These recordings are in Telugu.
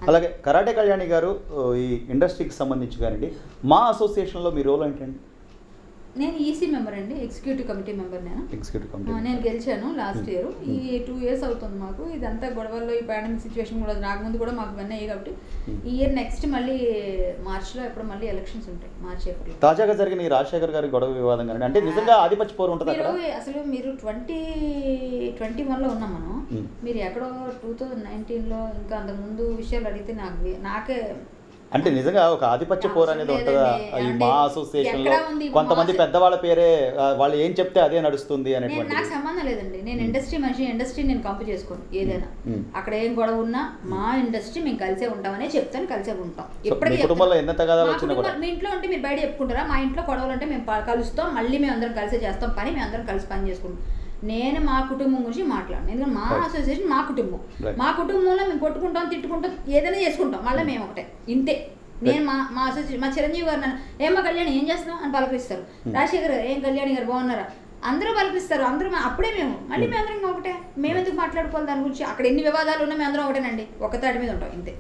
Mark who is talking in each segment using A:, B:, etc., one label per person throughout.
A: అలాగే కరాటే కళ్యాణి గారు ఈ ఇండస్ట్రీకి సంబంధించి కానివ్వండి, మా అసోసియేషన్లో మీ రోల్ ఏంటండి?
B: నేను ఈసీ మెంబర్ అండి, ఎగ్జిక్యూటివ్ కమిటీ మెంబర్. నేను గెలిచాను లాస్ట్ ఇయర్. ఈ 2 years అవుతుంది మాకు. ఇదంతా గొడవల్లో ఈ పాండమిక్ సిచ్యువేషన్ కూడా రాకముందు కూడా మాకు ఇవన్నీ అయ్యాయి కాబట్టి ఈ ఇయర్ నెక్స్ట్ మళ్ళీ మార్చ్లో ఎప్పుడు మళ్ళీ ఎలక్షన్స్ ఉంటాయి, మార్చ్ ఏప్రిల్.
A: తాజాగా జరిగిన ఈ రాజశేఖర్ గారి గొడవ వివాదం కానీ అంటే నిజంగా ఆధిపత్య పోరు ఉంటుంది అక్కడ.
B: అసలు మీరు 2021లో ఉన్నాం మనం. మీరు ఎక్కడో 2019లో ఇంకా అంతకుముందు విషయాలు అడిగితే నాకే
A: అంటే నిజంగా ఒక ఆధిపత్య పోరు అనేది ఉంటుందా ఈ మా అసోసియేషన్ లో? కొంతమంది పెద్దవాళ్ళ పేరే వాళ్ళు ఏం చెప్తే అదే నడుస్తుంది అనేటువంటి.
B: నాకు సంబంధం లేదండి, నేను ఇండస్ట్రీ మనిషి. ఇండస్ట్రీ నేను కంపు చేసుకోను. ఏదైనా అక్కడ ఏం గొడవ ఉన్నా మా ఇండస్ట్రీ మేము కలిసే ఉంటామనే చెప్తాను, కలిసే ఉంటాం.
A: ఇప్పటికీ కుటుంబంలో ఎంత తగాదాలు వచ్చినా కూడా
B: మీ ఇంట్లో ఉంటే మీరు బయట చెప్పుకుంటారా? మా ఇంట్లో గొడవలు అంటే మేము కలుస్తాం, మళ్ళీ మేము అందరం కలిసే చేస్తాం పని, మేము అందరం కలిసి పని చేసుకుంటాం. నేను మా కుటుంబం గురించి మాట్లాడను, ఎందుకంటే మా అసోసియేషన్ మా కుటుంబం. మా కుటుంబంలో మేము కొట్టుకుంటాం, తిట్టుకుంటాం, ఏదైనా చేసుకుంటాం, మళ్ళీ మేము ఒకటే, ఇంతే. నేను మా అసోసియేషన్ మా చిరంజీవి గారు నన్ను ఏమో కళ్యాణి ఏం చేస్తున్నాం అని పలకరిస్తారు. రాజశేఖర్ గారు ఏం కళ్యాణి గారు బాగున్నారా అందరూ పలకరిస్తారు. అందరూ అప్పుడే మేము మళ్ళీ మేము అందరం ఒకటే. మేము ఎందుకు మాట్లాడుకోవాలి దాని గురించి? అక్కడ ఎన్ని వివాదాలు ఉన్నా మేము అందరం ఒకటేనండి, ఒక తాటి మీద ఉంటాం, ఇంతే.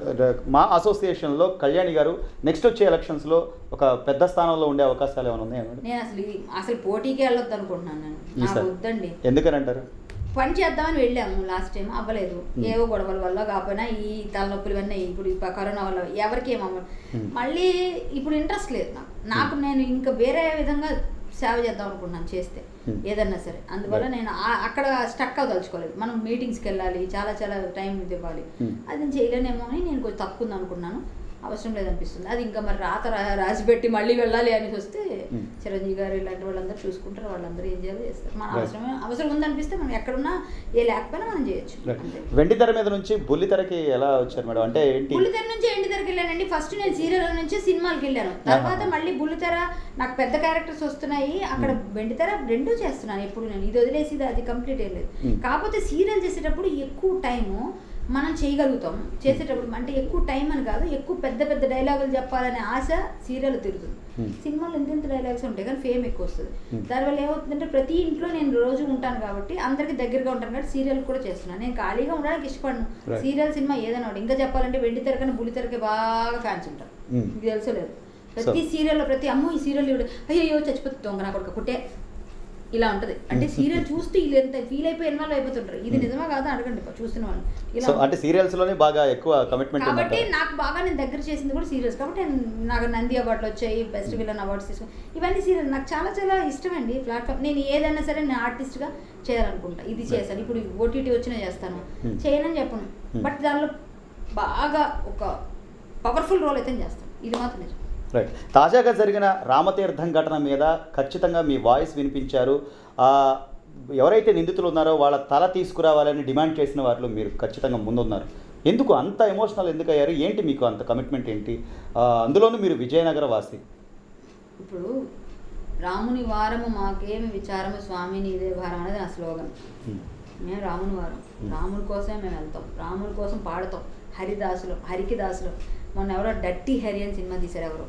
A: మా అసోసియేషన్లో కళ్యాణి గారు నెక్స్ట్ వచ్చే ఎలక్షన్స్లో ఒక పెద్ద స్థానంలో ఉండే అవకాశాలు ఏమైనా ఉన్నాయా?
B: నేను అసలు పోటీకి వెళ్ళొద్దు అనుకుంటున్నాను. నేను నాకు వద్దండి.
A: ఎందుకని అంటారు?
B: పని చేద్దామని వెళ్ళాము, లాస్ట్ టైం అవ్వలేదు. ఏవో గొడవల వల్ల కాకపోయినా ఈ తలనొప్పులు ఇవన్నీ ఇప్పుడు కరోనా వల్ల ఎవరికి ఏమవ్వదు. మళ్ళీ ఇప్పుడు ఇంట్రెస్ట్ లేదు నాకు. నేను ఇంకా వేరే విధంగా సేవ చేద్దాం అనుకుంటున్నాను చేస్తే ఏదన్నా సరే. అందువల్ల నేను అక్కడ స్టక్ అవ్వదలుచుకోలేదు. మనం మీటింగ్స్కి వెళ్ళాలి, చాలా చాలా టైం ఇవ్వాలి. అది నేను చేయలేనేమో అని నేను కొంచెం తక్కువ అనుకున్నాను. అవసరం లేదనిపిస్తుంది. అది ఇంకా మరి రాసి పెట్టి మళ్ళీ వెళ్ళాలి అని వస్తే చిరంజీవి గారు ఇలాంటి వాళ్ళందరూ చూసుకుంటారు, వాళ్ళందరూ ఏం చేయాలో చేస్తారు. మన అవసరం ఉందనిపిస్తే మనం ఎక్కడున్నా ఏ లేకపోయినా మనం చేయొచ్చు.
A: వెండితెర మీద నుంచి బుల్లితెరకి ఎలా వచ్చారు మేడం? అంటే
B: బుల్లితెర నుంచి ఎండితెరకి వెళ్ళానండి. ఫస్ట్ నేను సీరియల్ నుంచి సినిమాలకి వెళ్ళాను, తర్వాత మళ్ళీ బుల్లితెర. నాకు పెద్ద క్యారెక్టర్స్ వస్తున్నాయి, అక్కడ వెండితెర రెండూ చేస్తున్నాను. ఎప్పుడు నేను ఇది వదిలేసి అది కంప్లీట్ అయ్యలేదు. కాకపోతే సీరియల్ చేసేటప్పుడు ఎక్కువ టైము మనం చేయగలుగుతాం. చేసేటప్పుడు అంటే ఎక్కువ టైం అని కాదు, ఎక్కువ పెద్ద పెద్ద డైలాగులు చెప్పాలనే ఆశ సీరియల్ తిరుగుతుంది. సినిమాలో ఎంత డైలాగ్స్ ఉంటాయి కానీ ఫేమ్ ఎక్కువ వస్తుంది. దానివల్ల ఏమవుతుందంటే ప్రతి ఇంట్లో నేను రోజు ఉంటాను కాబట్టి అందరికి దగ్గరగా ఉంటాను కాబట్టి సీరియల్ కూడా చేస్తున్నాను. నేను ఖాళీగా ఉండడానికి ఇష్టపడను. సీరియల్ సినిమా ఏదైనా ఇంకా చెప్పాలంటే వెండితెర కన్నా బుల్లితెరకే బాగా ఫ్యాన్స్ ఉంటారు. మీకు తెలుసలేదు? ప్రతి సీరియల్లో ప్రతి అమ్మో ఈ సీరియల్ అయ్యో చచ్చిపోతుంది దొంగ నా కొడుకు కుట్టే ఇలా ఉంటుంది. అంటే సీరియల్ చూస్తూ వీళ్ళు ఎంత ఫీల్ అయిపోయి ఇన్వాల్వ్ అయిపోతుంటారు. ఇది నిజమా కాదా అడగండి చూస్తున్న వాళ్ళు. ఇలా
A: అంటే సీరియల్స్ లోనే బాగా ఎక్కువ కమిట్మెంట్
B: కాబట్టి నాకు బాగా నేను దగ్గర చేసింది కూడా సీరియల్స్ కాబట్టి నాకు నంది అవార్డులు వచ్చాయి, బెస్ట్ విలన్ అవార్డ్స్ తీసుకుని. ఇవన్నీ సీరియల్ నాకు చాలా చాలా ఇష్టం అండి. ప్లాట్ఫామ్ నేను ఏదైనా సరే నేను ఆర్టిస్ట్గా చేయాలనుకుంటా. ఇది చేస్తాను, ఇప్పుడు ఓటీటీ వచ్చినా చేస్తాను, చేయనని చెప్పను. బట్ దానిలో బాగా ఒక పవర్ఫుల్ రోల్ అయితే చేస్తాను, ఇది మాత్రం నిజం.
A: రైట్. తాజాగా జరిగిన రామతీర్థం ఘటన మీద ఖచ్చితంగా మీ వాయిస్ వినిపించారు. ఎవరైతే నిందితులు ఉన్నారో వాళ్ళ తల తీసుకురావాలని డిమాండ్ చేసిన వారిలో మీరు ఖచ్చితంగా ముందున్నారు. ఎందుకు అంత ఎమోషనల్ ఎందుకు అయ్యారు? ఏంటి మీకు అంత కమిట్మెంట్ ఏంటి? అందులోనూ మీరు విజయనగర వాసి.
B: ఇప్పుడు రాముని వారము మాకేమి విచారము స్వామిని ఇదే భారం అనేది నా స్లోగన్. మేము రాముని వారం, రాముని కోసమే మేము వెళ్తాం, రాముని కోసం పాడుతాం. హరిదాసులు, హరికి దాసులు. మొన్న ఎవరో డట్టి హరి అని సినిమా తీశారు ఎవరో.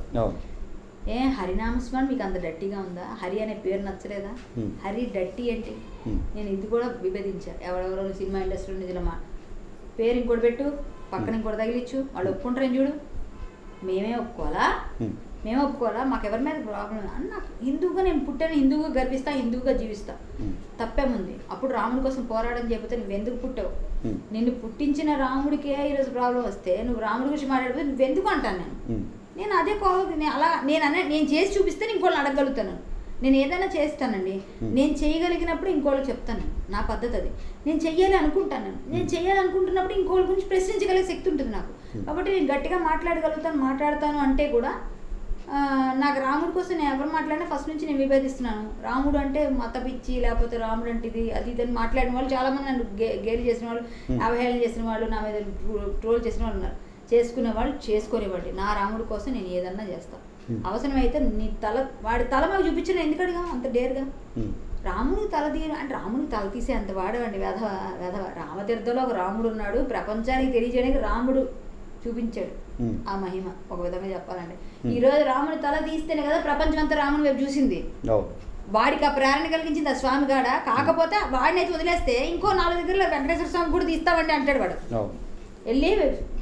B: హరినామస్మరణ మీకు అంత డట్టిగా ఉందా? హరి అనే పేరు నచ్చలేదా? హరి డట్టి ఏంటి? నేను ఇది కూడా విభేదించా. ఎవరెవరో సినిమా ఇండస్ట్రీ నిజమా పేరు ఇంకోటి పెట్టు, పక్కన ఇంకోటి తగిలిచ్చు, వాళ్ళు ఒప్పుకుంటారని చూడు. మేమే ఒప్పుకోవాలా? మాకు ఎవరి మీద ప్రాబ్లం అని. నాకు హిందువుగా నేను పుట్టాను, హిందువుగా గర్విస్తా, హిందువుగా జీవిస్తా. తప్పేముంది? అప్పుడు రాముడి కోసం పోరాడని చెప్పితే నువ్వెందుకు పుట్టావు? నిన్ను పుట్టించిన రాముడికే ఈరోజు ప్రాబ్లం వస్తే నువ్వు రాముడి గురించి మాట్లాడితే నువ్వెందుకు అంటాను నేను అదే నేను చేసి చూపిస్తే ఇంకోళ్ళని అడగలుగుతాను. నేను ఏదైనా చేస్తానండి, నేను చేయగలిగినప్పుడు ఇంకోళ్ళకి చెప్తాను. నా పద్ధతి అది. నేను చెయ్యాలి అనుకుంటాను. నేను చేయాలనుకుంటున్నప్పుడు ఇంకోళ్ళ గురించి ప్రశ్నించగలిగే శక్తి ఉంటుంది నాకు. కాబట్టి నేను గట్టిగా మాట్లాడతాను అంటే కూడా నాకు రాముడి కోసం నేను ఎవరు మాట్లాడినా ఫస్ట్ నుంచి నేను విభేదిస్తున్నాను. రాముడు అంటే మత పిచ్చి, లేకపోతే రాముడు అంటే ఇది అది ఇదని మాట్లాడిన వాళ్ళు చాలామంది నన్ను గేలి చేసిన వాళ్ళు, అవహేళన చేసిన వాళ్ళు, నా మీద ట్రోల్ చేసిన వాళ్ళు ఉన్నారు. చేసుకునే వాళ్ళు చేసుకునేవాడి. నా రాముడి కోసం నేను ఏదన్నా చేస్తాను. అవసరమైతే నీ వాడి తల మాకు చూపించిన ఎందుకు అడిగా అంత డేర్గా? రాముడికి తల అంటే రాముడికి తల తీసే అంత వాడవండి వెధవ. రామతీర్థంలో ఒక రాముడు ఉన్నాడు, ప్రపంచానికి తెలియజేయడానికి రాముడు చూపించాడు ఆ మహిమ. ఒక విధంగా చెప్పాలంటే ఈరోజు రాముని తల తీస్తేనే కదా ప్రపంచం అంతా రాముని వైపు చూసింది. వాడికి ఆ ప్రేరణ కలిగించింది ఆ స్వామి గాడ. కాకపోతే వాడిని అయితే వదిలేస్తే ఇంకో 4 దగ్గరలో వెంకటేశ్వర స్వామి కూడా తీస్తామండి అంటాడు వాడు. వెళ్ళి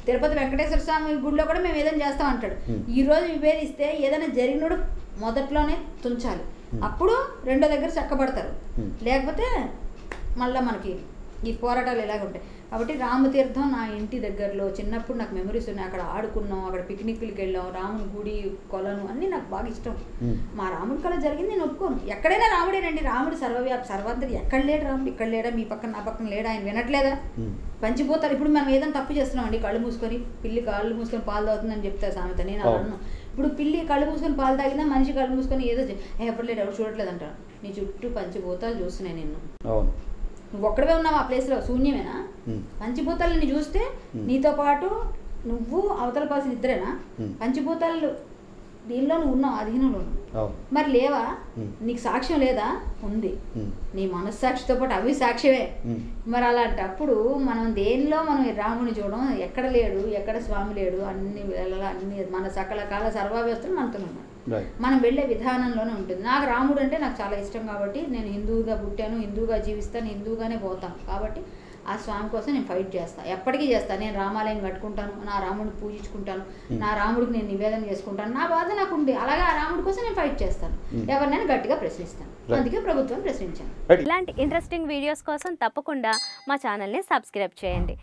B: తిరుపతి వెంకటేశ్వర స్వామి గుడిలో కూడా మేము ఏదైనా చేస్తాం అంటాడు. ఈ రోజు విభేదిస్తే ఏదైనా జరిగినోడు మొదట్లోనే తుంచాలి, అప్పుడు రెండో దగ్గర చక్కబడతారు. లేకపోతే మళ్ళీ మనకి ఈ పోరాటాలు ఇలాగ ఉంటాయి. కాబట్టి రామతీర్థం నా ఇంటి దగ్గరలో చిన్నప్పుడు నాకు మెమరీస్ ఉన్నాయి. అక్కడ ఆడుకున్నాం, అక్కడ పిక్నిక్లకి వెళ్ళాం, రాముని గుడి కొలను అన్నీ నాకు బాగా ఇష్టం. మా రాముడి కళ జరిగింది, నేను ఒప్పుకోను. ఎక్కడైనా రాముడేనండి, రాముడు సర్వాంతరి. ఎక్కడ లేడు రాముడు, ఇక్కడ లేడా, మీ పక్కన నా పక్కన లేడా, ఆయన వినట్లేదా? పంచిపోతారు. ఇప్పుడు మనం ఏదైనా తప్పు చేస్తున్నామండి, కళ్ళు మూసుకొని పిల్లి కాళ్ళు మూసుకొని పాలు తాగుతుందని చెప్తారు సామెత. నేను అలా అన్నాను. ఇప్పుడు పిల్లి కళ్ళు మూసుకొని పాలు తాగినా మనిషి కళ్ళు మూసుకొని ఏదో ఎప్పుడు లేడు, ఎవరు చూడట్లేదు అంటారు. నీ చుట్టూ పంచిపోతాలు చూస్తున్నాయి నిన్ను. నువ్వు ఒక్కడే ఉన్నావు ఆ ప్లేస్లో, శూన్యమేనా? పంచిభూతాలని చూస్తే నీతో పాటు నువ్వు అవతల పాల్సిన ఇద్దరేనా? పంచిభూతాలు దీనిలో నువ్వు ఉన్నావు, అధీనంలో ఉన్నావు. మరి లేవా? నీకు సాక్ష్యం లేదా? ఉంది. నీ మనస్సాక్షితో పాటు అవి సాక్ష్యమే. మరి అలాంటప్పుడు మనం దేనిలో మనం రాముని చూడడం, ఎక్కడ లేడు, ఎక్కడ స్వామి లేడు, అన్ని వేళ అన్ని మన సకల కాల సర్వావ్యవస్థలు మనతో ఉన్నాడు. మనం వెళ్ళే విధానంలోనే ఉంటుంది. నాకు రాముడు అంటే నాకు చాలా ఇష్టం కాబట్టి నేను హిందువుగా పుట్టాను, హిందువుగా జీవిస్తాను, హిందువుగానే పోతాను. కాబట్టి ఆ స్వామి కోసం నేను ఫైట్ చేస్తాను, ఎప్పటికీ చేస్తాను. నేను రామాలయం కట్టుకుంటాను, నా రాముడిని పూజించుకుంటాను, నా రాముడికి నేను నివేదన చేసుకుంటాను. నా బాధ నాకు ఉంది, అలాగే ఆ రాముడి కోసం నేను ఫైట్ చేస్తాను. ఎవరినైనా గట్టిగా ప్రశ్నిస్తాను. అందుకే ప్రభుత్వం ప్రశ్నించాను.
C: ఇలాంటి ఇంట్రెస్టింగ్ వీడియోస్ కోసం తప్పకుండా మా ఛానల్ని సబ్స్క్రైబ్ చేయండి.